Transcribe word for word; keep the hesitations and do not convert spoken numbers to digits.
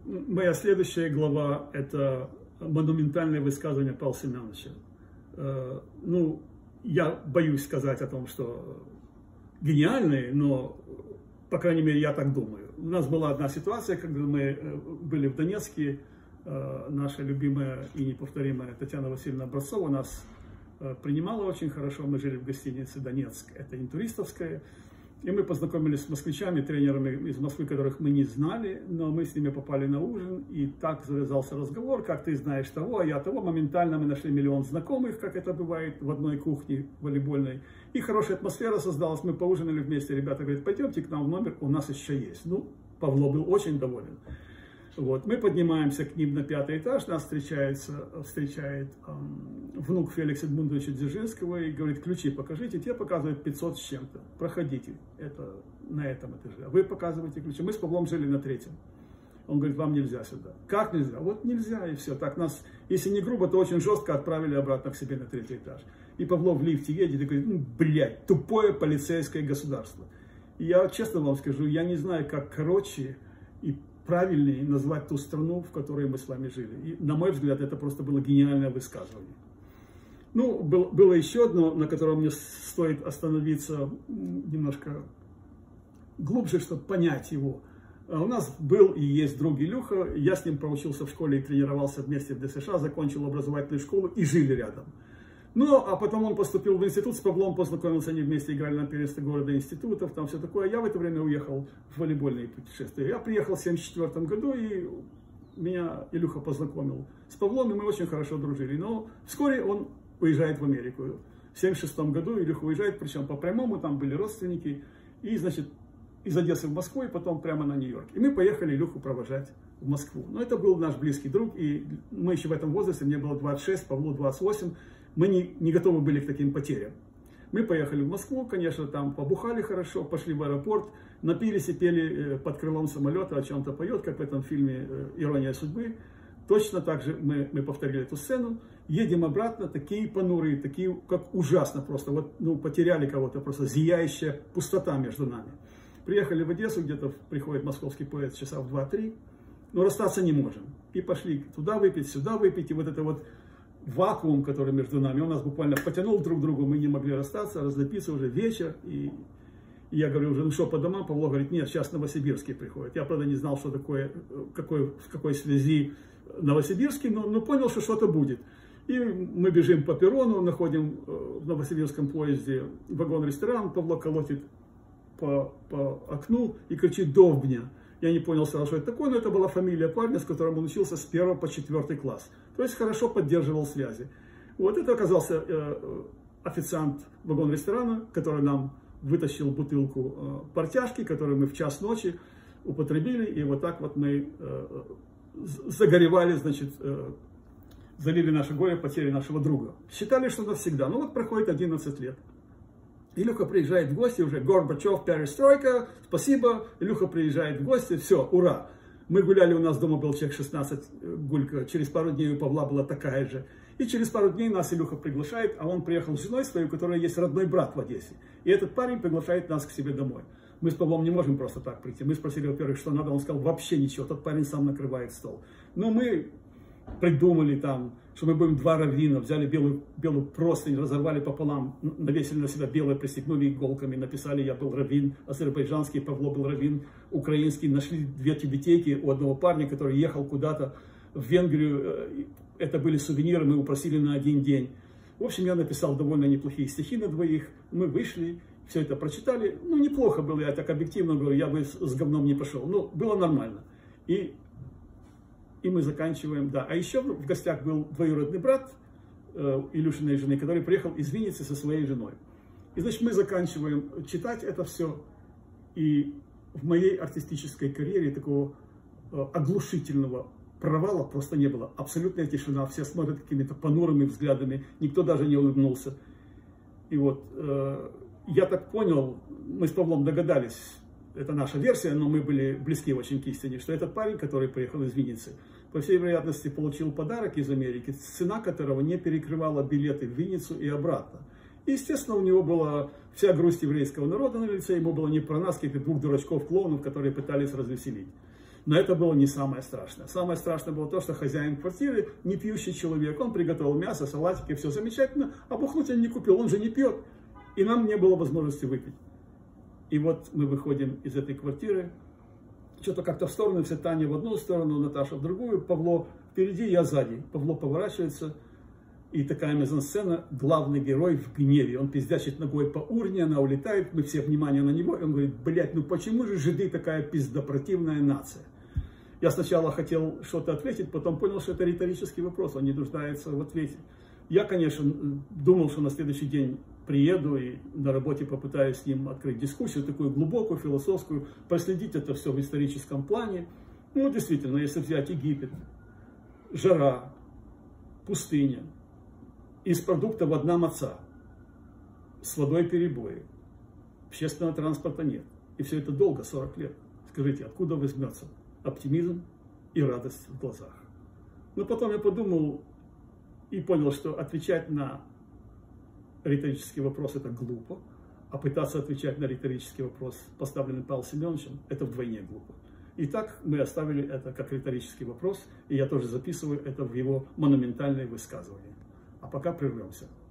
Моя следующая глава – это монументальное высказывание Павла Семеновича. Ну, я боюсь сказать о том, что гениальные, но, по крайней мере, я так думаю. У нас была одна ситуация, когда мы были в Донецке, наша любимая и неповторимая Татьяна Васильевна Образцова нас принимала очень хорошо. Мы жили в гостинице «Донецк», это интуристовская. И мы познакомились с москвичами, тренерами из Москвы, которых мы не знали, но мы с ними попали на ужин, и так завязался разговор, как ты знаешь того, а я того. Моментально мы нашли миллион знакомых, как это бывает в одной кухне волейбольной. И хорошая атмосфера создалась, мы поужинали вместе, ребята говорят, пойдемте к нам в номер, у нас еще есть. Ну, Павло был очень доволен. Вот. Мы поднимаемся к ним на пятый этаж, нас встречается, встречает эм, внук Феликса Эдмундовича Дзержинского и говорит, ключи покажите, те показывают пятьсот с чем-то, проходите, это на этом этаже, вы показываете ключи. Мы с Павлом жили на третьем. Он говорит, вам нельзя сюда. Как нельзя? Вот нельзя, и все. Так нас, если не грубо, то очень жестко отправили обратно к себе на третий этаж. И Павло в лифте едет и говорит, ну, блядь, тупое полицейское государство. И я честно вам скажу, я не знаю, как короче и правильнее назвать ту страну, в которой мы с вами жили. И, на мой взгляд, это просто было гениальное высказывание. Ну, был, было еще одно, на котором мне стоит остановиться немножко глубже, чтобы понять его. У нас был и есть друг Илюха, я с ним проучился в школе и тренировался вместе в ДСШ, закончил образовательную школу и жили рядом. Ну, а потом он поступил в институт, с Павлом познакомился, они вместе играли на первенстве города институтов, там все такое. Я в это время уехал в волейбольные путешествия. Я приехал в семьдесят четвёртом году, и меня Илюха познакомил с Павлом, и мы очень хорошо дружили. Но вскоре он уезжает в Америку. В семьдесят шестом году Илюха уезжает, причем по прямому, там были родственники, и, значит, из Одессы в Москву, и потом прямо на Нью-Йорк. И мы поехали Илюху провожать в Москву. Но это был наш близкий друг, и мы еще в этом возрасте, мне было двадцать шесть, Павлу двадцать восемь. Мы не, не готовы были к таким потерям. Мы поехали в Москву, конечно, там побухали хорошо, пошли в аэропорт, напились и пели под крылом самолета, о чем-то поет, как в этом фильме «Ирония судьбы». Точно так же мы, мы повторили эту сцену. Едем обратно, такие понурые, такие, как ужасно просто. Вот, ну, потеряли кого-то, просто зияющая пустота между нами. Приехали в Одессу, где-то приходит московский поэт часа в два-три, но расстаться не можем. И пошли туда выпить, сюда выпить, и вот это вот вакуум, который между нами, он нас буквально потянул друг к другу, мы не могли расстаться, разлепиться уже вечер, и, и я говорю уже, ну что, по домам? Павло говорит, нет, сейчас Новосибирский приходит. Я, правда, не знал, что такое, какой, в какой связи Новосибирский, но, но понял, что что-то будет. И мы бежим по перрону, находим в новосибирском поезде вагон-ресторан, Павло колотит по, по окну и кричит «Довбня». Я не понял сразу, что это такое, но это была фамилия парня, с которым он учился с первого по четвертый класс. То есть хорошо поддерживал связи. Вот это оказался э, официант вагон-ресторана, который нам вытащил бутылку э, портяшки, которую мы в час ночи употребили. И вот так вот мы э, загоревали, значит, э, залили наше горе потери нашего друга. Считали, что навсегда. Ну вот проходит одиннадцать лет. Илюха приезжает в гости, уже Горбачев, перестройка, спасибо. Илюха приезжает в гости, все, ура. Мы гуляли, у нас дома был человек шестнадцать, гулька. Через пару дней у Павла была такая же. И через пару дней нас Илюха приглашает, а он приехал с женой своей, у которой есть родной брат в Одессе. И этот парень приглашает нас к себе домой. Мы с Павлом не можем просто так прийти. Мы спросили, во-первых, что надо, он сказал, вообще ничего, тот парень сам накрывает стол. Но мы придумали там, что мы будем два раввина, взяли белую, белую простынь, разорвали пополам, навесили на себя белое, пристегнули иголками, написали, я был раввин азербайджанский, Павло был раввин украинский, нашли две тюбетейки у одного парня, который ехал куда-то в Венгрию, это были сувениры, мы упросили на один день. В общем, я написал довольно неплохие стихи на двоих, мы вышли, все это прочитали, ну, неплохо было, я так объективно говорю, я бы с, с говном не пошел, но было нормально. И И мы заканчиваем, да. А еще в гостях был двоюродный брат э, Илюшиной жены, который приехал из Винницы со своей женой. И, значит, мы заканчиваем читать это все. И в моей артистической карьере такого э, оглушительного провала просто не было. Абсолютная тишина. Все смотрят какими-то понурыми взглядами. Никто даже не улыбнулся. И вот э, я так понял, мы с Павлом догадались, это наша версия, но мы были близки очень к истине, что этот парень, который приехал из Винницы, по всей вероятности получил подарок из Америки, цена которого не перекрывала билеты в Винницу и обратно. И, естественно, у него была вся грусть еврейского народа на лице, ему было не про нас, каких-то двух дурачков-клоунов, которые пытались развеселить. Но это было не самое страшное. Самое страшное было то, что хозяин квартиры, не пьющий человек, он приготовил мясо, салатики, все замечательно, а бухнуть он не купил, он же не пьет. И нам не было возможности выпить. И вот мы выходим из этой квартиры, что-то как-то в сторону, все Таня в одну сторону, Наташа в другую, Павло впереди, я сзади. Павло поворачивается, и такая мизансцена, главный герой в гневе. Он пиздячит ногой по урне, она улетает, мы все внимание на него, и он говорит: блядь, ну почему же жиды такая пиздопротивная нация? Я сначала хотел что-то ответить, потом понял, что это риторический вопрос, он не нуждается в ответе. Я, конечно, думал, что на следующий день приеду и на работе попытаюсь с ним открыть дискуссию, такую глубокую, философскую, проследить это все в историческом плане. Ну, действительно, если взять Египет, жара, пустыня, из продуктов одна маца, с водой перебои, общественного транспорта нет. И все это долго, сорок лет. Скажите, откуда возьмется оптимизм и радость в глазах? Но потом я подумал и понял, что отвечать на риторический вопрос — это глупо, а пытаться отвечать на риторический вопрос, поставленный Павлом Семеновичем, это вдвойне глупо. Итак, мы оставили это как риторический вопрос, и я тоже записываю это в его монументальные высказывания. А пока прервемся.